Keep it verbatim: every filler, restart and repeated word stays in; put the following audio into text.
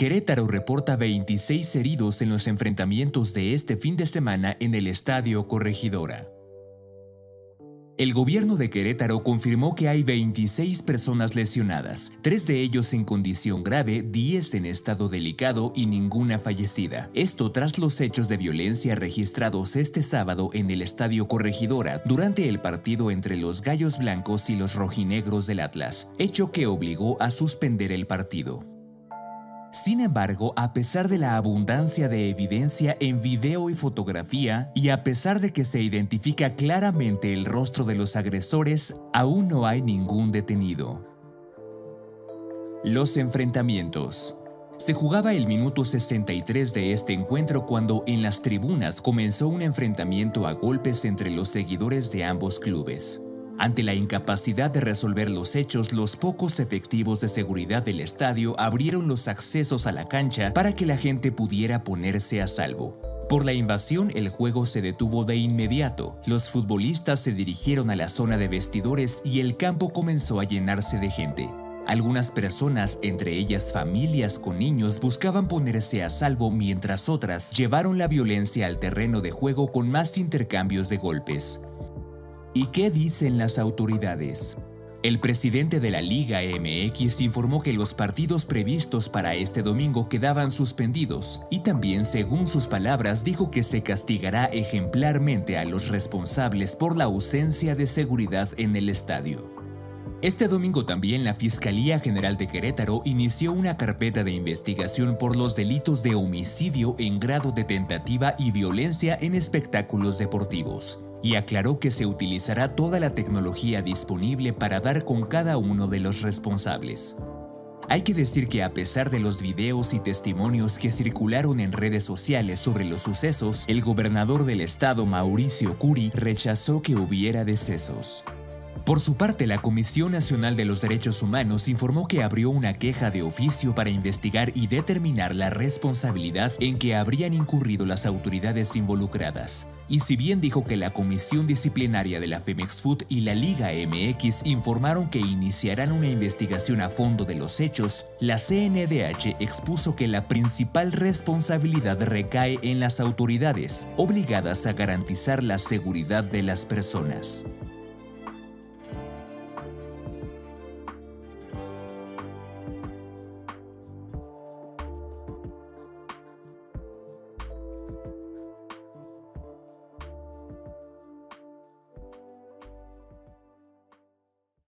Querétaro reporta veintiséis heridos en los enfrentamientos de este fin de semana en el Estadio Corregidora. El gobierno de Querétaro confirmó que hay veintiséis personas lesionadas, tres de ellos en condición grave, diez en estado delicado y ninguna fallecida. Esto tras los hechos de violencia registrados este sábado en el Estadio Corregidora durante el partido entre los Gallos Blancos y los Rojinegros del Atlas, hecho que obligó a suspender el partido. Sin embargo, a pesar de la abundancia de evidencia en video y fotografía, y a pesar de que se identifica claramente el rostro de los agresores, aún no hay ningún detenido. Los enfrentamientos. Se jugaba el minuto sesenta y tres de este encuentro cuando en las tribunas comenzó un enfrentamiento a golpes entre los seguidores de ambos clubes. Ante la incapacidad de resolver los hechos, los pocos efectivos de seguridad del estadio abrieron los accesos a la cancha para que la gente pudiera ponerse a salvo. Por la invasión, el juego se detuvo de inmediato. Los futbolistas se dirigieron a la zona de vestidores y el campo comenzó a llenarse de gente. Algunas personas, entre ellas familias con niños, buscaban ponerse a salvo, mientras otras llevaron la violencia al terreno de juego con más intercambios de golpes. ¿Y qué dicen las autoridades? El presidente de la Liga M X informó que los partidos previstos para este domingo quedaban suspendidos y también, según sus palabras, dijo que se castigará ejemplarmente a los responsables por la ausencia de seguridad en el estadio. Este domingo también la Fiscalía General de Querétaro inició una carpeta de investigación por los delitos de homicidio en grado de tentativa y violencia en espectáculos deportivos, y aclaró que se utilizará toda la tecnología disponible para dar con cada uno de los responsables. Hay que decir que a pesar de los videos y testimonios que circularon en redes sociales sobre los sucesos, el gobernador del estado, Mauricio Curi, rechazó que hubiera decesos. Por su parte, la Comisión Nacional de los Derechos Humanos informó que abrió una queja de oficio para investigar y determinar la responsabilidad en que habrían incurrido las autoridades involucradas. Y si bien dijo que la Comisión Disciplinaria de la Femex Food y la Liga M X informaron que iniciarán una investigación a fondo de los hechos, la C N D H expuso que la principal responsabilidad recae en las autoridades, obligadas a garantizar la seguridad de las personas.